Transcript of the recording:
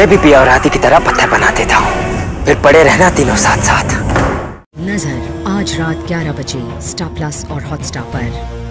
मैं भी पिया और आदि की तरह पत्थर बना देता हूँ, फिर पड़े रहना तीनों साथ साथ। नजर आज रात 11 बजे स्टार प्लस और हॉटस्टार पर।